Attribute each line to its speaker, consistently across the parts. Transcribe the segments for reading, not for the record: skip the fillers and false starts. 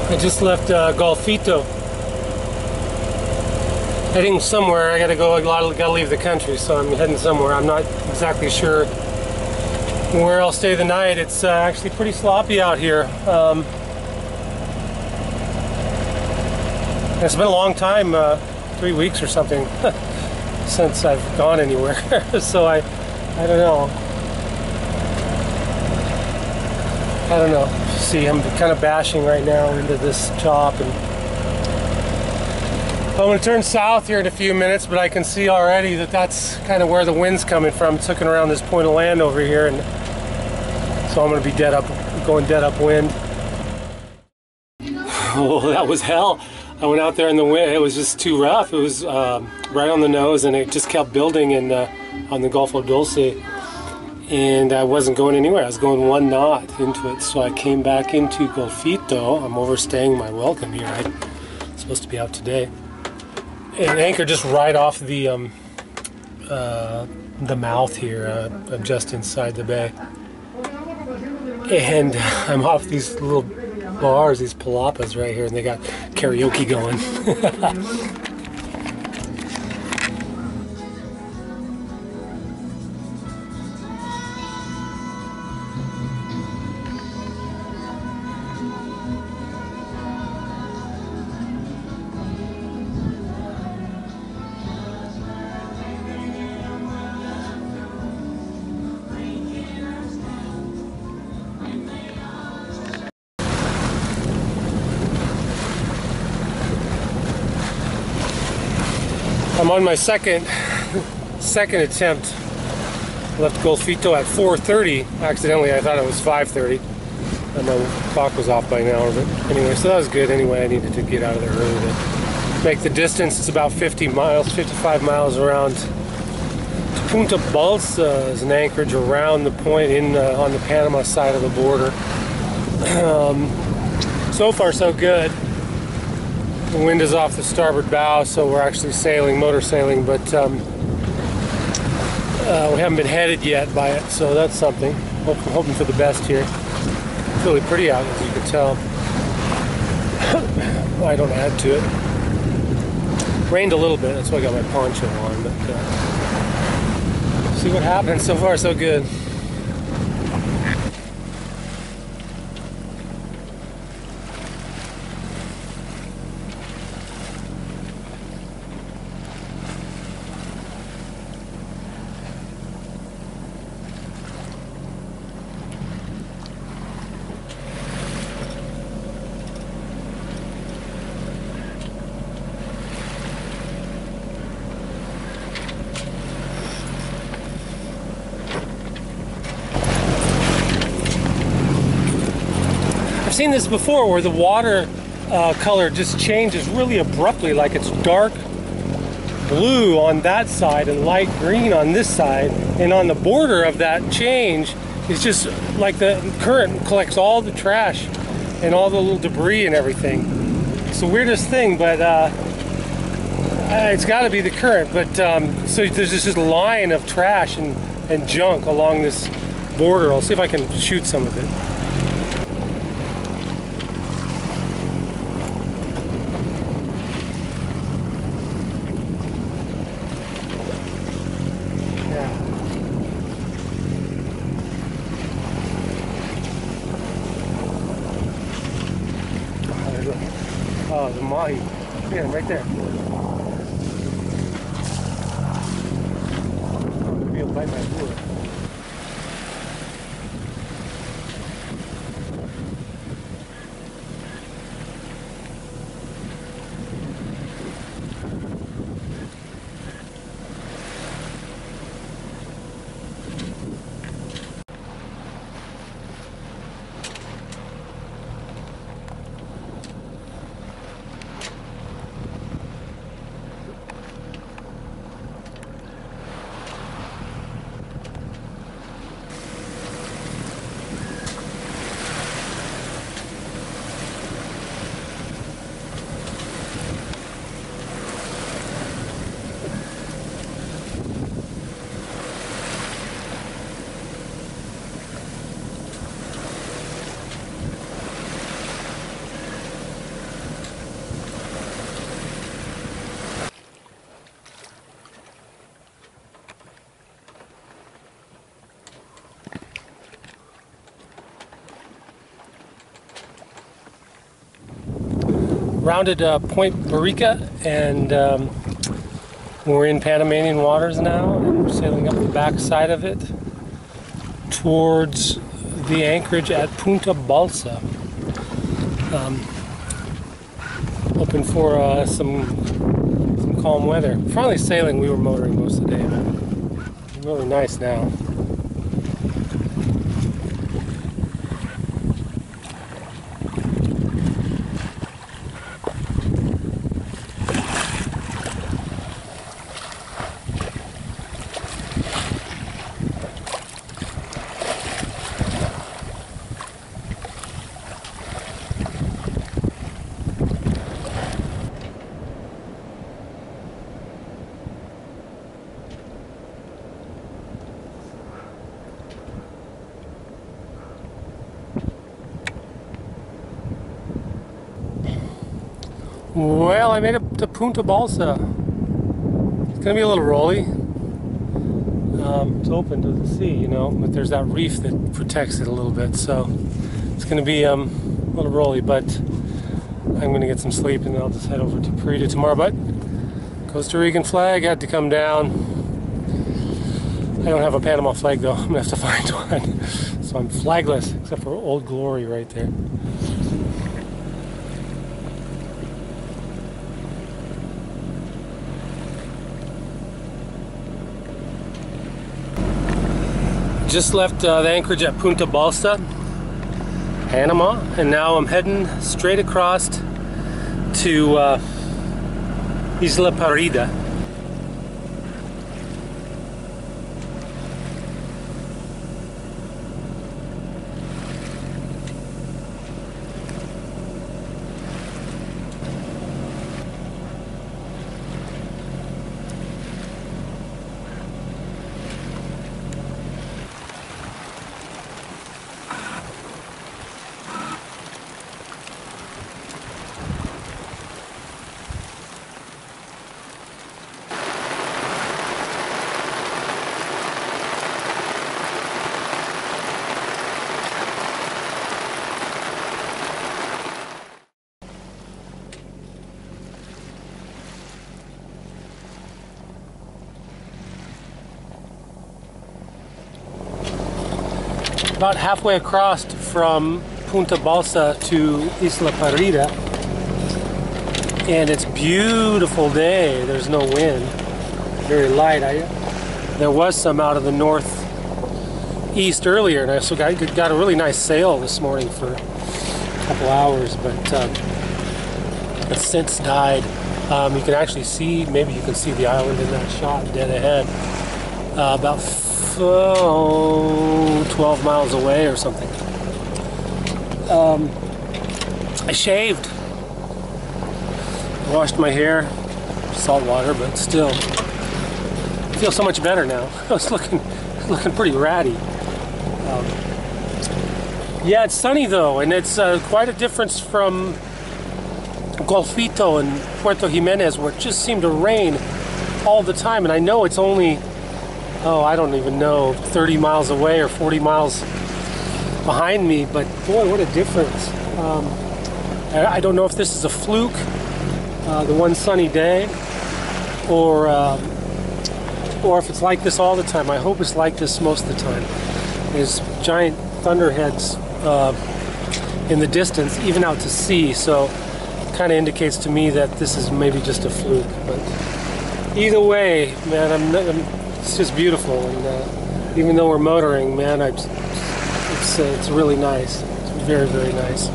Speaker 1: I just left Golfito, heading somewhere. I gotta leave the country, so I'm heading somewhere. I'm not exactly sure where I'll stay the night. It's actually pretty sloppy out here. It's been a long time, 3 weeks or something, since I've gone anywhere. So I don't know. See, I'm kind of bashing right now into this top, and I'm going to turn south here in a few minutes, but I can see already that that's kind of where the wind's coming from. It's looking around this point of land over here, and so I'm going to be going dead upwind. Oh, that was hell. I went out there in the wind. It was just too rough. It was right on the nose, and it just kept building on the Golfo Dulce. And I wasn't going anywhere. I was going 1 knot into it. So I came back into Golfito. I'm overstaying my welcome here. I'm supposed to be out today. And anchored just right off the mouth here. I'm just inside the bay. And I'm off these little bars, these palapas right here, and they got karaoke going. I'm on my second attempt. I left Golfito at 4:30. Accidentally, I thought it was 5:30. And my clock was off by an hour. But anyway, so that was good. Anyway, I needed to get out of there early to make the distance. It's about 55 miles around to Punta Balsa is an anchorage around the point on the Panama side of the border. So far, so good. The wind is off the starboard bow, so we're actually motor sailing, but we haven't been headed yet by it, so that's something. Hoping for the best here. It's really pretty out, as you can tell. I don't add to it. Rained a little bit, that's why I got my poncho on, but see what happens. So far, so good. I've seen this before where the water color just changes really abruptly, like it's dark blue on that side and light green on this side, and on the border of that change it's just like the current collects all the trash and all the little debris and everything. It's the weirdest thing, but it's got to be the current. But so there's just this line of trash and junk along this border. I'll see if I can shoot some of it. Oh, the mahi. Look at him right there. Maybe he'll bite my lure. rounded Point Rica, and we're in Panamanian waters now, and we're sailing up the back side of it towards the anchorage at Punta Balsa. Hoping for some calm weather. Finally sailing. We were motoring most of the day, but it's really nice now. Well, I made it to Punta Balsa. It's gonna be a little rolly. It's open to the sea, you know, but there's that reef that protects it a little bit, so it's gonna be a little rolly, but I'm gonna get some sleep and then I'll just head over to Parida tomorrow. But Costa Rican flag had to come down. I don't have a Panama flag though. I'm gonna have to find one. So I'm flagless, except for Old Glory right there. Just left the anchorage at Punta Balsa, Panama, and now I'm heading straight across to Isla Parida. About halfway across from Punta Balsa to Isla Parida, and it's a beautiful day. There's no wind, very light. There was some out of the northeast earlier, and I also got a really nice sail this morning for a couple hours, but it's since died. You can actually see, maybe you can see the island in that shot dead ahead, about 12 miles away or something. I shaved, washed my hair, salt water, but still, I feel so much better now. I was looking pretty ratty. Yeah, it's sunny though, and it's quite a difference from Golfito and Puerto Jimenez, where it just seemed to rain all the time, and I know it's only, I don't even know, 30 miles away or 40 miles behind me, but boy, what a difference. I don't know if this is a fluke, the one sunny day, or if it's like this all the time. I hope it's like this most of the time. There's giant thunderheads in the distance, even out to sea, so it kind of indicates to me that this is maybe just a fluke. But either way, man, it's just beautiful, and even though we're motoring, man, it's really nice. It's very, very nice.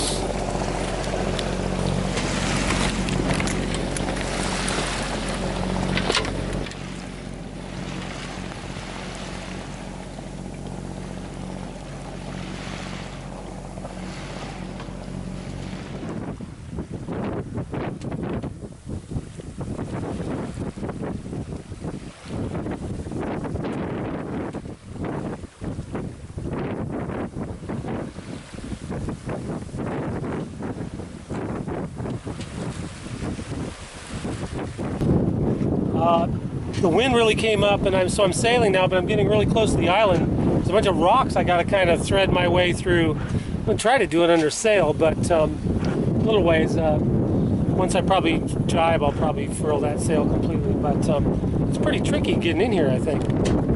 Speaker 1: The wind really came up, and I'm sailing now, but I'm getting really close to the island. There's a bunch of rocks I got to kind of thread my way through. I'm going to try to do it under sail, but a little ways. Once I probably jibe, I'll probably furl that sail completely. But it's pretty tricky getting in here, I think.